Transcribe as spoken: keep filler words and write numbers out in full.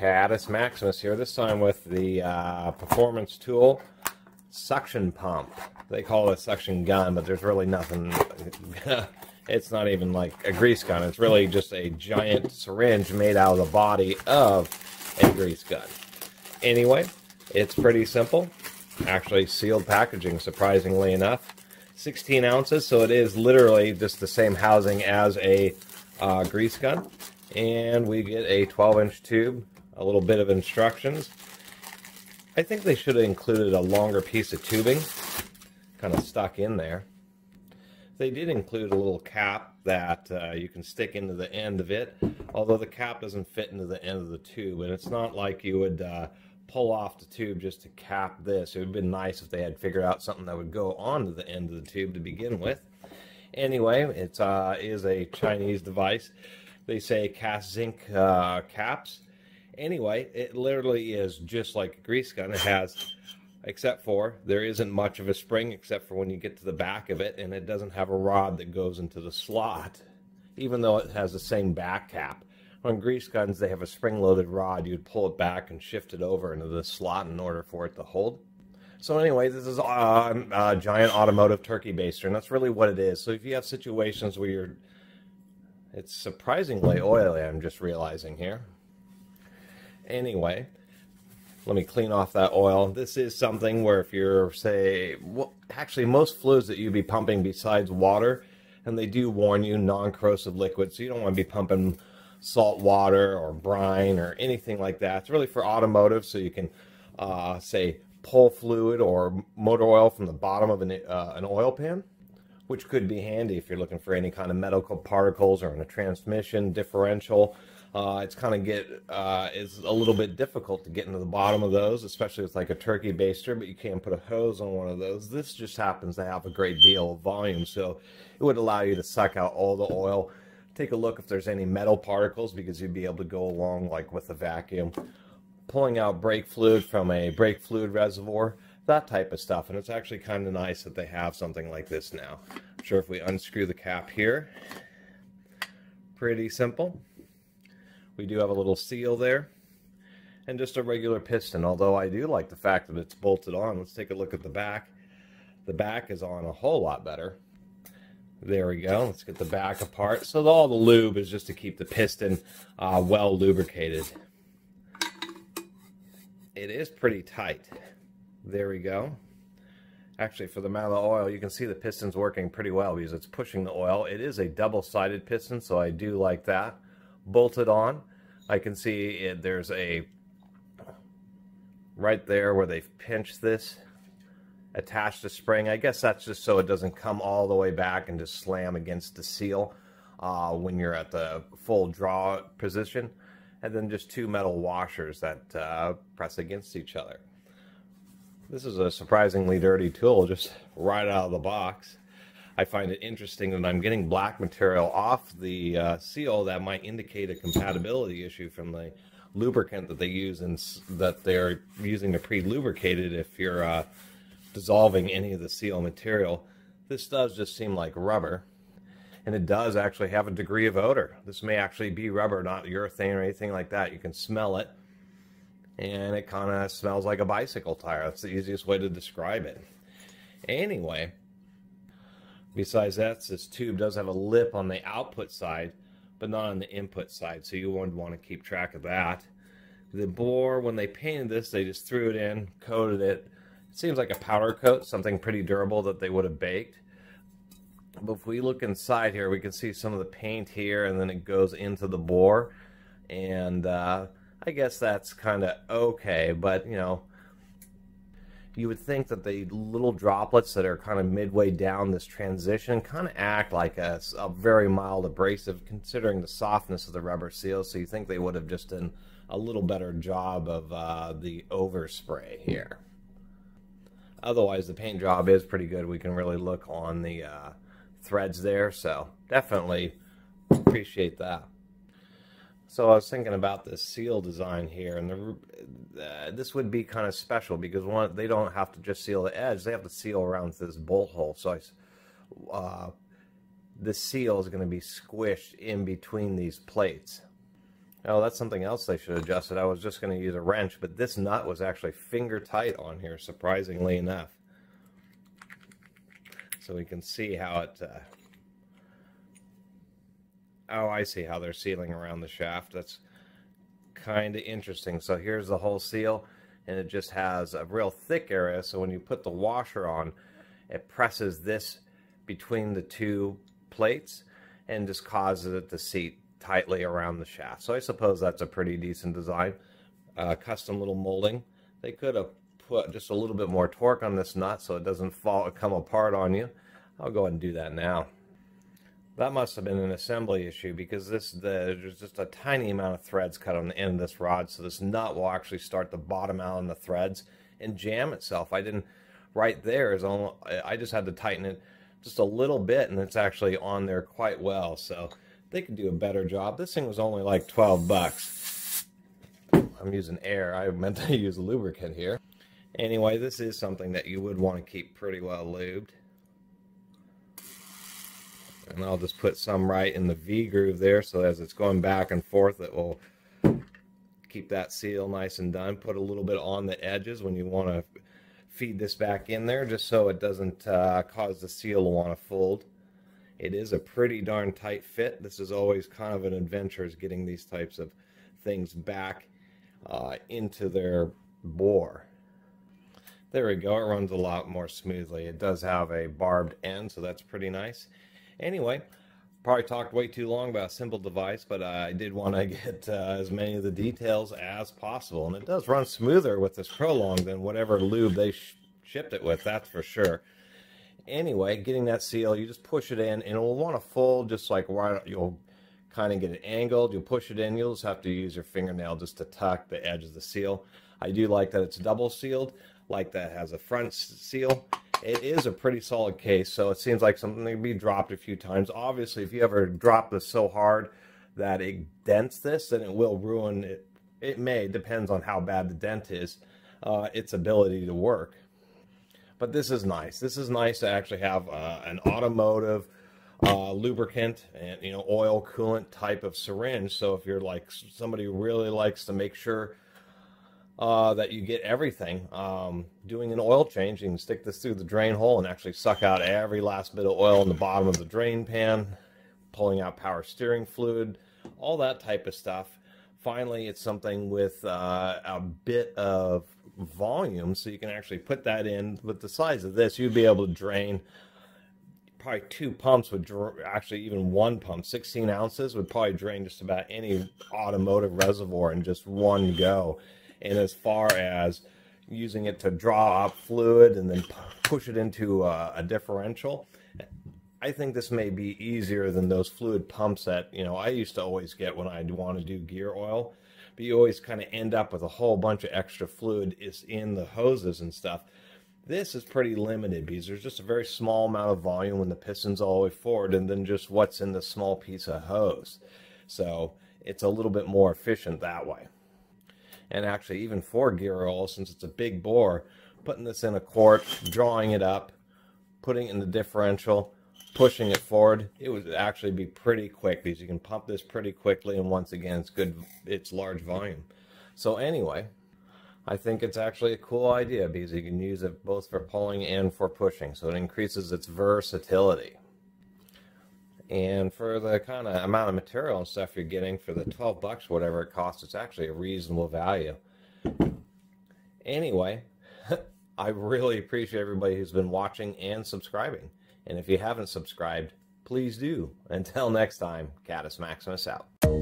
Catus Maximus here, this time with the uh, Performance Tool suction pump. They call it a suction gun, but there's really nothing, it's not even like a grease gun, it's really just a giant syringe made out of the body of a grease gun. Anyway, it's pretty simple, actually sealed packaging surprisingly enough. sixteen ounces, so it is literally just the same housing as a uh, grease gun. And we get a twelve inch tube, a little bit of instructions. I think they should have included a longer piece of tubing, kind of stuck in there. They did include a little cap that uh, you can stick into the end of it, although the cap doesn't fit into the end of the tube, and it's not like you would uh, pull off the tube just to cap this. It would have been nice if they had figured out something that would go onto the end of the tube to begin with. Anyway, it uh, is a Chinese device. They say cast zinc uh, caps. Anyway, it literally is just like a grease gun. It has, except for, there isn't much of a spring except for when you get to the back of it, and it doesn't have a rod that goes into the slot, even though it has the same back cap. On grease guns, they have a spring-loaded rod. You'd pull it back and shift it over into the slot in order for it to hold. So anyway, this is a, a giant automotive turkey baster, and that's really what it is. So if you have situations where you're, it's surprisingly oily, I'm just realizing here. Anyway, let me clean off that oil. This is something where if you're, say, well, actually most fluids that you'd be pumping besides water, and they do warn you, non-corrosive liquid, so you don't want to be pumping salt water or brine or anything like that. It's really for automotive, so you can, uh, say, pull fluid or motor oil from the bottom of an, uh, an oil pan, which could be handy if you're looking for any kind of medical particles or in a transmission differential. Uh, it's kind of get uh, it's a little bit difficult to get into the bottom of those, especially with like a turkey baster, but you can put a hose on one of those. This just happens to have a great deal of volume, so it would allow you to suck out all the oil. Take a look if there's any metal particles, because you'd be able to go along like with a vacuum. Pulling out brake fluid from a brake fluid reservoir, that type of stuff. And it's actually kind of nice that they have something like this now. I'm sure if we unscrew the cap here, pretty simple. We do have a little seal there, and just a regular piston, although I do like the fact that it's bolted on. Let's take a look at the back. The back is on a whole lot better. There we go. Let's get the back apart. So all the lube is just to keep the piston uh, well lubricated. It is pretty tight. There we go. Actually, for the amount of oil, you can see the piston's working pretty well because it's pushing the oil. It is a double-sided piston, so I do like that. Bolted on, I can see it, there's a, right there where they've pinched this, attached a spring. I guess that's just so it doesn't come all the way back and just slam against the seal uh, when you're at the full draw position. And then just two metal washers that uh, press against each other. This is a surprisingly dirty tool, just right out of the box. I find it interesting that I'm getting black material off the uh, seal that might indicate a compatibility issue from the lubricant that they use and that they're using to pre-lubricate it if you're uh, dissolving any of the seal material. This does just seem like rubber. And it does actually have a degree of odor. This may actually be rubber, not urethane or anything like that. You can smell it, and it kind of smells like a bicycle tire. That's the easiest way to describe it. Anyway, besides that, this tube does have a lip on the output side, but not on the input side, so you would want to keep track of that. The bore, when they painted this, they just threw it in, coated it. It seems like a powder coat, something pretty durable that they would have baked. But if we look inside here, we can see some of the paint here, and then it goes into the bore. And uh, I guess that's kind of okay, but, you know, you would think that the little droplets that are kind of midway down this transition kind of act like a, a very mild abrasive, considering the softness of the rubber seal, so you think they would have just done a little better job of uh, the overspray here. Otherwise, the paint job is pretty good. We can really look on the uh, threads there, so definitely appreciate that. So I was thinking about this seal design here, and the, uh, this would be kind of special because one, they don't have to just seal the edge; they have to seal around this bolt hole. So I, uh, this seal is going to be squished in between these plates. Oh, that's something else they should have adjusted. I was just going to use a wrench, but this nut was actually finger tight on here, surprisingly enough. So we can see how it... Uh... Oh, I see how they're sealing around the shaft. That's kind of interesting. So here's the whole seal, and it just has a real thick area, so when you put the washer on, it presses this between the two plates and just causes it to seat tightly around the shaft. So I suppose that's a pretty decent design. Uh, custom little molding. They could have put just a little bit more torque on this nut so it doesn't fall come apart on you. I'll go ahead and do that now. That must have been an assembly issue, because this the, there's just a tiny amount of threads cut on the end of this rod, so this nut will actually start to bottom out on the threads and jam itself. I didn't, right there is only, I just had to tighten it just a little bit, and it's actually on there quite well, so they could do a better job. This thing was only like twelve bucks. I'm using air. I meant to use lubricant here. Anyway, this is something that you would want to keep pretty well lubed. And I'll just put some right in the V groove there, so as it's going back and forth, it will keep that seal nice and done. Put a little bit on the edges when you want to feed this back in there, just so it doesn't uh, cause the seal to want to fold. It is a pretty darn tight fit. This is always kind of an adventure, is getting these types of things back uh, into their bore. There we go. It runs a lot more smoothly. It does have a barbed end, so that's pretty nice. Anyway, probably talked way too long about a simple device, but uh, I did want to get uh, as many of the details as possible. And it does run smoother with this Prolong than whatever lube they sh shipped it with, that's for sure. Anyway, getting that seal, you just push it in, and it will want to fold just like right. You'll kind of get it angled. You'll push it in. You'll just have to use your fingernail just to tuck the edge of the seal. I do like that it's double sealed, like that has a front seal. It is a pretty solid case, so it seems like something that can be dropped a few times. Obviously, if you ever drop this so hard that it dents this, then it will ruin it. It may, depends on how bad the dent is, uh, its ability to work. But this is nice. This is nice to actually have uh, an automotive uh, lubricant and, you know, oil coolant type of syringe. So if you're like somebody who really likes to make sure uh, that you get everything, um, doing an oil change, you can stick this through the drain hole and actually suck out every last bit of oil in the bottom of the drain pan, pulling out power steering fluid, all that type of stuff. Finally, it's something with uh, a bit of volume, so you can actually put that in. With the size of this, you'd be able to drain probably two pumps, would actually even one pump, sixteen ounces, would probably drain just about any automotive reservoir in just one go. And as far as using it to draw up fluid and then push it into a, a differential, I think this may be easier than those fluid pumps that, you know, I used to always get when I'd want to do gear oil. But you always kind of end up with a whole bunch of extra fluid is in the hoses and stuff. This is pretty limited because there's just a very small amount of volume when the piston's all the way forward, and then just what's in the small piece of hose. So it's a little bit more efficient that way. And actually, even for gear oil, since it's a big bore, putting this in a quart, drawing it up, putting it in the differential, pushing it forward, it would actually be pretty quick because you can pump this pretty quickly, and once again, it's good, it's large volume. So anyway, I think it's actually a cool idea because you can use it both for pulling and for pushing, so it increases its versatility. And for the kind of amount of material and stuff you're getting for the twelve bucks, whatever it costs, it's actually a reasonable value. Anyway, I really appreciate everybody who's been watching and subscribing. And if you haven't subscribed, please do. Until next time, Catus Maximus out.